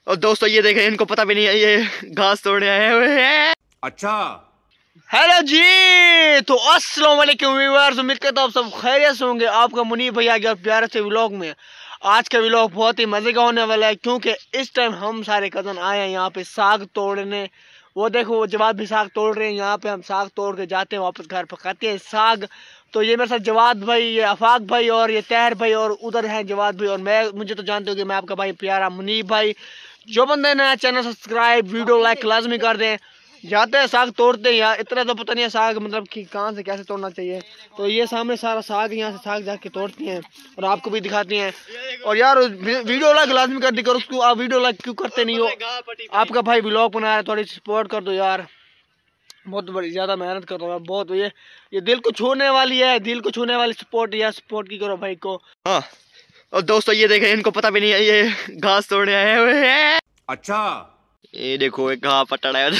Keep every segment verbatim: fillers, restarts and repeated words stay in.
और दोस्तों ये देखें, इनको पता भी नहीं है ये घास तोड़ने आए हुए हैं। अच्छा, हेलो जी, तो अस्सलाम वालेकुम व्यूअर्स, उम्मीद करता हूँ आप सब खैरियत से होंगे। आपका मुनीब भैया आ गया प्यारे से व्लॉग में। आज का व्लॉग बहुत ही मजे का होने वाला है, क्योंकि इस टाइम हम सारे कजन आए हैं यहाँ पे साग तोड़ने। वो देखो, वो जवाद भी साग तोड़ रहे हैं। यहाँ पे हम साग तोड़ के जाते हैं, वापस घर पकाते हैं साग। तो ये मेरे साथ जवाद भाई, ये आफाक भाई और ये तहर भाई, और उधर है जवाद भाई, और मैं, मुझे तो जानते हो कि मैं आपका भाई प्यारा मुनीब भाई। जो बंदे नया चैनल सब्सक्राइब, वीडियो लाइक लाजमी कर दें। जाते हैं साग तोड़ते हैं यार, इतना तो पता नहीं है साग मतलब कि कहाँ से कैसे तोड़ना चाहिए। तो ये सामने सारा साग, यहाँ से साग जाके तोड़ते हैं और आपको भी दिखाते हैं। और यार वीडियो लाइक लाजमी कर दी करो उसको। आप वीडियो लाइक क्यों करते नहीं हो? आपका भाई ब्लॉग बना रहा है, थोड़ी सपोर्ट कर दो यार। बहुत बड़ी ज़्यादा मेहनत कर रहा हूँ बहुत। ये ये दिल को छूने वाली है, दिल को छूने वाली सपोर्ट यार, सपोर्ट की करो भाई को। हाँ, और दोस्तों ये देखें, इनको पता भी नहीं है ये घास तोड़ने आए हुए हैं। अच्छा, ये देखो एक घास पटड़ा है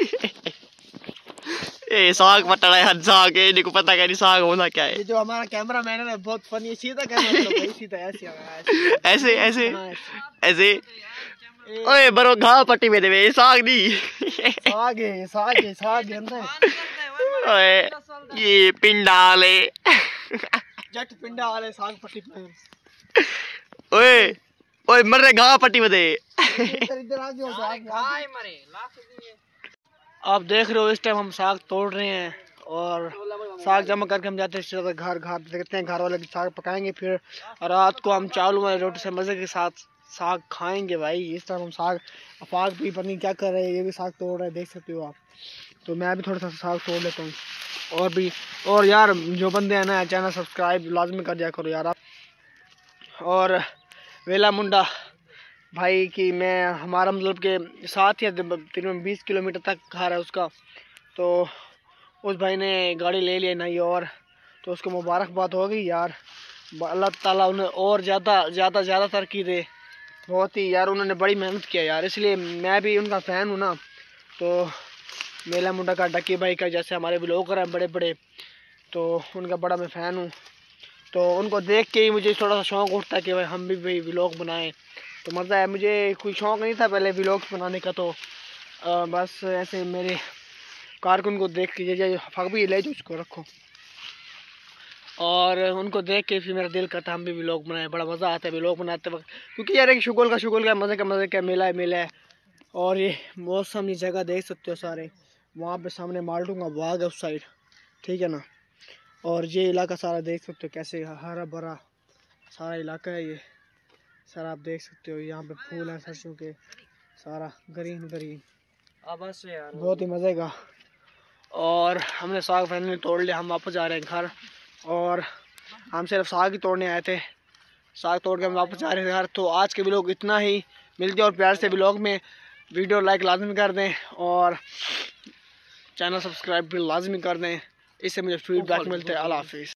ये साग पटड़ा है, साग है, इनको पता क्या नहीं साग होना क्या है। ये जो हमारा कैमरा मैन है बहुत फनी है, सीधा कैमरा भाई, सीधा ऐसे ऐसे ऐसे ऐसे। ओए बरो घास पट्टी में देवे, साग नहीं साग है, साग है, साग है अंदर। ओए ये पिंडाले जट पिंडा वाले साग पट्टी पे। ओए ओए मर रहे घास पट्टी में दे। इधर आ जाओ, साग आए मरे। आप देख रहे हो इस टाइम हम साग तोड़ रहे हैं और साग जमा करके हम जाते हैं घर। घर देखते हैं, घर वाले साग पकाएंगे, फिर रात को हम चावल वाली रोटी से मज़े के साथ साग खाएंगे भाई। इस टाइम हम साग, अफाक भी पता नहीं क्या कर रहे हैं, ये भी साग तोड़ रहे हैं, देख सकते हो आप। तो मैं भी थोड़ा सा साग तोड़ लेता हूँ और भी। और यार जो बंदे हैं ना, चैनल सब्सक्राइब लाजमी कर दिया करो यार आप। और वेला मुंडा भाई की मैं, हमारा मतलब के साथ ही तकरीबन बीस किलोमीटर तक घर है उसका। तो उस भाई ने गाड़ी ले लिया नहीं, और तो उसको मुबारकबाद हो गई यार। अल्लाह ताला उन्हें और ज़्यादा ज़्यादा ज़्यादा तरक्की दे। बहुत ही यार उन्होंने बड़ी मेहनत किया यार, इसलिए मैं भी उनका फ़ैन हूँ ना। तो मेला मुंडा का, डक्की भाई का, जैसे हमारे ब्लॉगर हैं बड़े बड़े, तो उनका बड़ा मैं फ़ैन हूँ। तो उनको देख के ही मुझे थोड़ा सा शौक़ उठता है कि भाई हम भी भाई व्लॉग बनाएं। तो मज़ा है, मुझे कोई शौक़ नहीं था पहले व्लॉग्स बनाने का। तो आ, बस ऐसे मेरे कारकुन को देख के, ये फक भी ले जो उसको रखो, और उनको देख के फिर मेरा दिल करता हम भी व्लॉग बनाए। बड़ा मज़ा आता है व्लॉग बनाते वक्त, क्योंकि यार एक शुगल का शुगल का मज़े का मज़े का मेला है मेला है। और ये मौसम, ये जगह देख सकते हो सारे, वहाँ पे सामने माल्टू का बाग है उस साइड, ठीक है ना। और ये इलाका सारा देख सकते हो कैसे हरा भरा सारा इलाका है ये सारा, आप देख सकते हो। यहाँ पे फूल हैं सरसों के, सारा ग्रीन ग्रीन, बहुत ही मज़े का। और हमने साग फाइनली तोड़ लिया, हम वापस जा रहे हैं घर। और हम सिर्फ साग ही तोड़ने आए थे, साग तोड़ के हम वापस जा रहे हैं घर। तो आज के व्लॉग इतना ही, मिलते और प्यार से व्लॉग में। वीडियो लाइक लाजमी कर दें और चैनल सब्सक्राइब भी लाजमी कर दें, इससे मुझे फीडबैक मिलते हैं। अल्लाह हाफिज़।